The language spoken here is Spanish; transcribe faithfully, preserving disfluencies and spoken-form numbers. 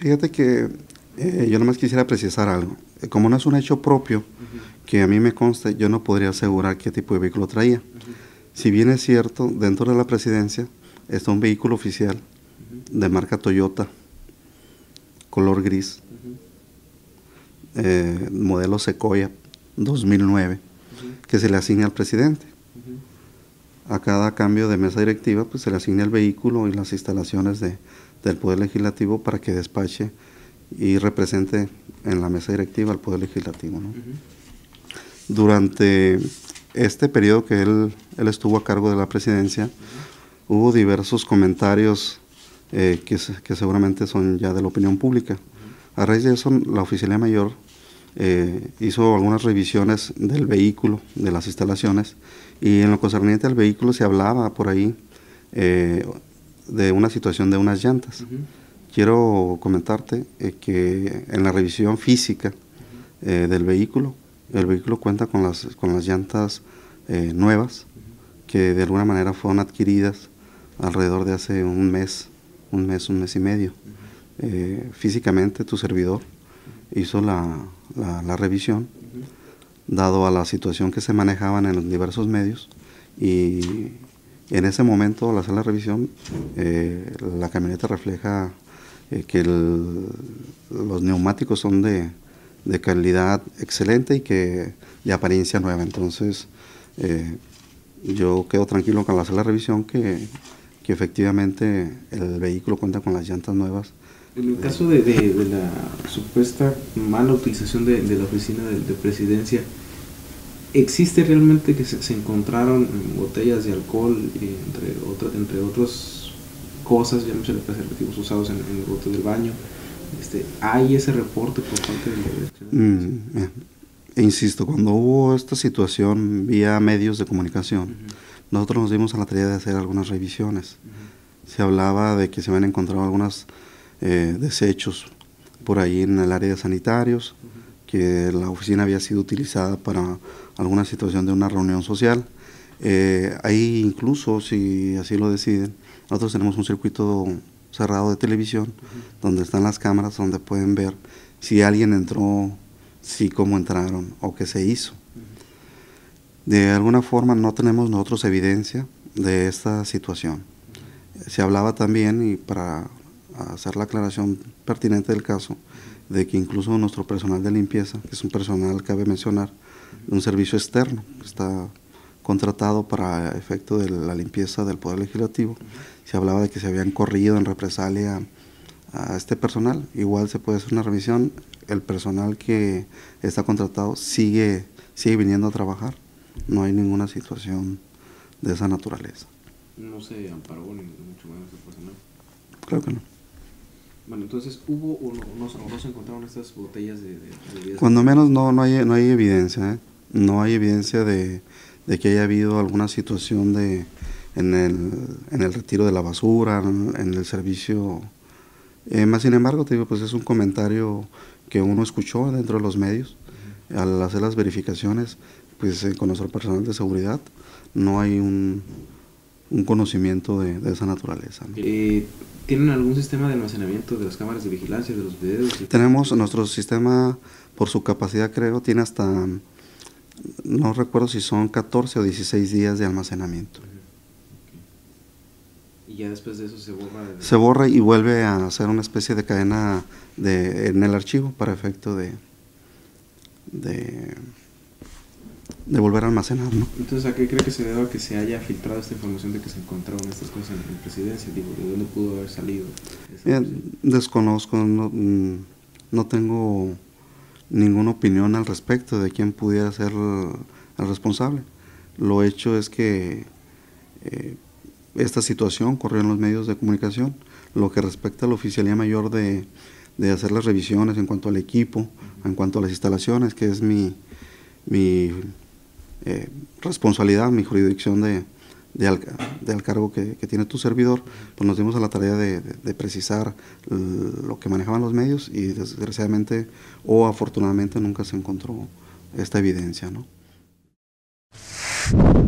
Fíjate que eh, yo nomás quisiera precisar algo. Como no es un hecho propio, uh-huh, que a mí me conste, yo no podría asegurar qué tipo de vehículo traía. Uh-huh. Si bien es cierto, dentro de la presidencia está un vehículo oficial, uh-huh, de marca Toyota, color gris, uh-huh, eh, modelo Sequoia dos mil nueve, uh-huh, que se le asigna al presidente. Uh-huh. A cada cambio de mesa directiva, pues se le asigna el vehículo y las instalaciones de, del Poder Legislativo para que despache y represente en la mesa directiva al Poder Legislativo, ¿no? Uh-huh. Durante este periodo que él, él estuvo a cargo de la presidencia, uh-huh, hubo diversos comentarios eh, que, que seguramente son ya de la opinión pública. Uh-huh. A raíz de eso, la Oficialía Mayor eh, hizo algunas revisiones del vehículo, de las instalaciones, y en lo concerniente al vehículo se hablaba por ahí eh, de una situación de unas llantas. Uh-huh. Quiero comentarte eh, que en la revisión física eh, del vehículo, el vehículo cuenta con las, con las llantas eh, nuevas, que de alguna manera fueron adquiridas alrededor de hace un mes, un mes, un mes y medio. Eh, físicamente tu servidor hizo la, la, la revisión, dado a la situación que se manejaban en los diversos medios, y en ese momento al hacer la revisión, eh, la camioneta refleja eh, que el, los neumáticos son de, de calidad excelente y que de apariencia nueva. Entonces eh, yo quedo tranquilo con hacer la revisión que, que efectivamente el vehículo cuenta con las llantas nuevas. En el caso de, de, de la supuesta mala utilización de, de la oficina de, de presidencia, ¿existe realmente que se, se encontraron botellas de alcohol, eh, entre, otro, entre otras cosas, ya no sé, preservativos usados en, en el bote del baño? Este, ¿Hay ese reporte por parte de la dirección? Mm, eh, insisto, cuando hubo esta situación vía medios de comunicación, uh-huh, nosotros nos dimos a la tarea de hacer algunas revisiones. Uh-huh. Se hablaba de que se habían encontrado algunos eh, desechos por ahí en el área de sanitarios, uh-huh, que la oficina había sido utilizada para alguna situación de una reunión social. Eh, ahí incluso, si así lo deciden, nosotros tenemos un circuito cerrado de televisión, uh-huh, donde están las cámaras, donde pueden ver si alguien entró, si cómo entraron o qué se hizo. Uh-huh. De alguna forma no tenemos nosotros evidencia de esta situación. Uh-huh. Se hablaba también, y para hacer la aclaración pertinente del caso, de que incluso nuestro personal de limpieza, que es un personal, cabe mencionar, de un servicio externo, que está contratado para efecto de la limpieza del Poder Legislativo, se hablaba de que se habían corrido en represalia a este personal. Igual se puede hacer una revisión, el personal que está contratado sigue, sigue viniendo a trabajar, no hay ninguna situación de esa naturaleza. No se amparó ni mucho menos el personal. Claro que no. Bueno, entonces, ¿hubo o no, no, no se encontraron estas botellas de, de, de bebidas? Cuando menos no, no, hay, no hay evidencia, ¿eh? No hay evidencia de, de que haya habido alguna situación de, en, el, en el retiro de la basura, en, en el servicio. Eh, más sin embargo, te digo, pues es un comentario que uno escuchó dentro de los medios. Uh-huh. Al hacer las verificaciones, pues eh, con nuestro personal de seguridad, no hay un, un conocimiento de, de esa naturaleza, ¿no? Eh, ¿Tienen algún sistema de almacenamiento de las cámaras de vigilancia, de los videos? Tenemos nuestro sistema, por su capacidad creo, tiene hasta, no recuerdo si son catorce o dieciséis días de almacenamiento. Okay. ¿Y ya después de eso se borra? De... Se borra y vuelve a hacer una especie de cadena de, en el archivo para efecto de, de, de volver a almacenar, ¿no? Entonces, ¿a qué cree que se deba que se haya filtrado esta información de que se encontraron estas cosas en la presidencia? Digo, ¿de dónde pudo haber salido? Bien, desconozco, no, no tengo ninguna opinión al respecto de quién pudiera ser el, el responsable. Lo hecho es que eh, esta situación corrió en los medios de comunicación. Lo que respecta a la Oficialía Mayor de, de hacer las revisiones en cuanto al equipo, uh-huh, en cuanto a las instalaciones, que es mi, mi eh, responsabilidad, mi jurisdicción de, de, al, de al cargo que, que tiene tu servidor, pues nos dimos a la tarea de, de, de precisar lo que manejaban los medios y desgraciadamente o afortunadamente nunca se encontró esta evidencia, ¿no?